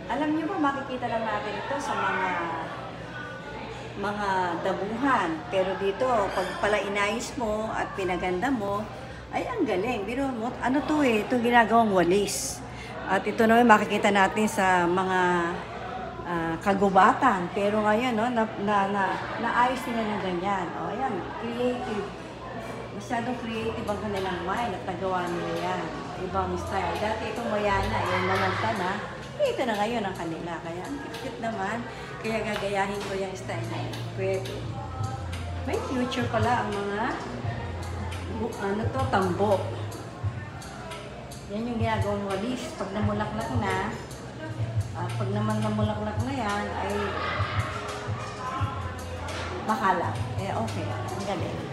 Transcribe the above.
Alam niyo ba, makikita lang natin ito sa mga dabuhan. Pero dito, pag pala inayos mo at pinaganda mo, ay ang galing. Biro mo, ano to eh, ito ginagawang walis. At ito naman makikita natin sa mga kagubatan. Pero ngayon, no, naayos nila ng ganyan. O, ayan, creative. Masyadong creative ang kanilang mind at nagawa nila yan. Ibang style. Dati itong mayana, yung namanta na, ito na ngayon ang kanila. Kaya ang cute naman. Kaya gagayahin ko yung style na yun. Pwede. May future pala ang mga ano to, tambo. Yan yung ginagawang walis. Pag namulaklak na, pag naman namulaklak na yan, ay bakala. Eh, okay. Ang galing.